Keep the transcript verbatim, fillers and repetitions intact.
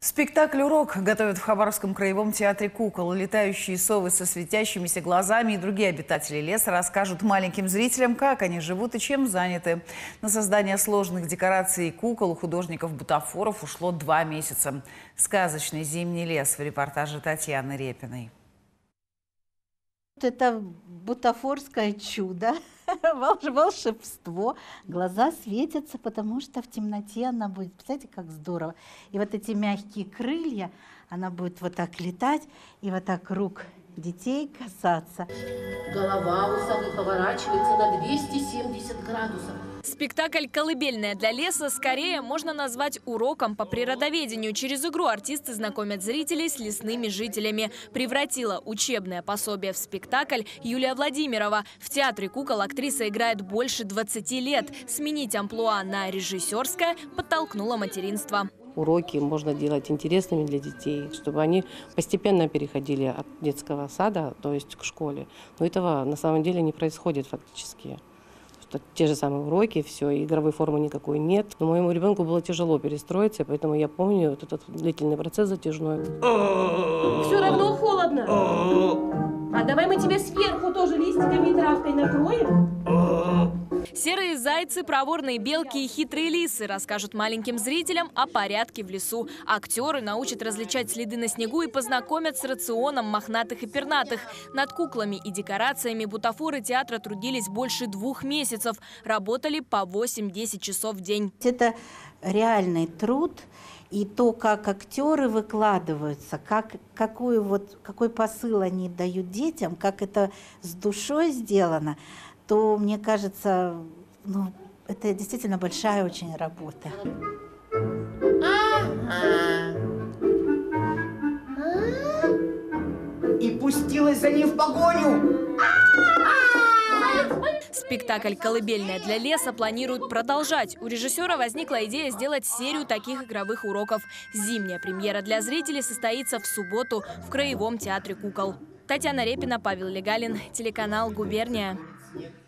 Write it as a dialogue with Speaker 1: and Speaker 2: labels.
Speaker 1: Спектакль «Урок» готовят в Хабаровском краевом театре кукол. Летающие совы со светящимися глазами и другие обитатели леса расскажут маленьким зрителям, как они живут и чем заняты. На создание сложных декораций и кукол у художников-бутафоров ушло два месяца. Сказочный зимний лес в репортаже Татьяны Репиной.
Speaker 2: Это бутафорское чудо, волшебство. Глаза светятся, потому что в темноте она будет, представляете, как здорово. И вот эти мягкие крылья, она будет вот так летать и вот так рук детей касаться.
Speaker 3: Голова у совы поворачивается на двести семьдесят градусов.
Speaker 4: Спектакль «Колыбельная для леса» скорее можно назвать уроком по природоведению. Через игру артисты знакомят зрителей с лесными жителями. Превратила учебное пособие в спектакль Юлия Владимирова. В театре кукол актриса играет больше двадцати лет. Сменить амплуа на режиссерское подтолкнуло материнство.
Speaker 5: Уроки можно делать интересными для детей, чтобы они постепенно переходили от детского сада, то есть к школе. Но этого на самом деле не происходит фактически. Что те же самые уроки, все, игровой формы никакой нет. Но моему ребенку было тяжело перестроиться, поэтому я помню вот этот длительный процесс затяжной.
Speaker 3: Все равно холодно. А давай мы тебе сверху тоже листиками и травкой накроем.
Speaker 4: Серые зайцы, проворные белки и хитрые лисы расскажут маленьким зрителям о порядке в лесу. Актеры научат различать следы на снегу и познакомят с рационом мохнатых и пернатых. Над куклами и декорациями бутафоры театра трудились больше двух месяцев. Работали по восемь-десять часов в день.
Speaker 2: Это реальный труд. И то, как актеры выкладываются, как, какую вот, какой посыл они дают детям, как это с душой сделано, то, мне кажется, ну, это действительно большая очень работа.
Speaker 6: И пустилась за ним в погоню.
Speaker 4: Спектакль «Колыбельная для леса» планируют продолжать. У режиссера возникла идея сделать серию таких игровых уроков. Зимняя премьера для зрителей состоится в субботу в Краевом театре кукол. Татьяна Репина, Павел Легалин, телеканал «Губерния».